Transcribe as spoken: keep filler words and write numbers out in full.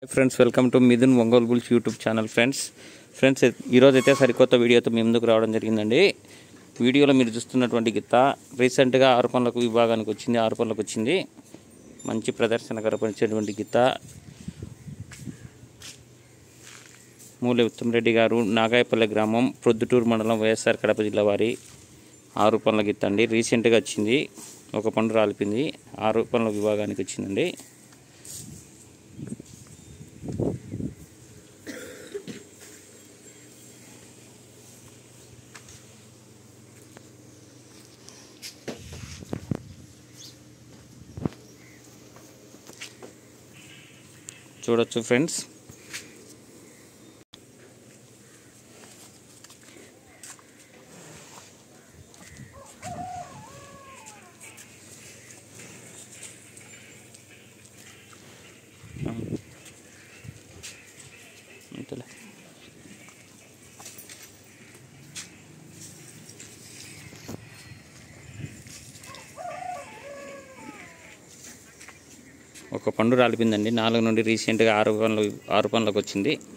Friends welcome to Mithun Ongole bulls YouTube channel. Friends friends ఈరోజు అయితే సరికొత్త వీడియోతో మీ ముందుకు రావడం జరిగిందండి. వీడియోలో మీరు చూస్తున్నటువంటి గిత్త రీసెంట్గా ఆరు పనులకు విభాగానికి వచ్చింది ఆరు పనులకు వచ్చింది మంచి ప్రదర్శన కనపరిచేటువంటి గిత్త మూల ఉత్తమరెడ్డి గారు, నాగాయపల్లి గ్రామం, ప్రొద్దుటూరు మండలం, వైఎస్ఆర్ కడప జిల్లా వారి ఆరు పనుల గిత్త అండి. రీసెంట్గా వచ్చింది, ఒక పండు రాలిపింది, ఆరు పనుల విభాగానికి వచ్చిందండి. చూడొచ్చు ఫ్రెండ్స్, అంతలే ఒక పండు రాలిపోయిందండి. నాలుగు నుండి రీసెంట్గా ఆరు పనులు ఆరు పనులకు వచ్చింది.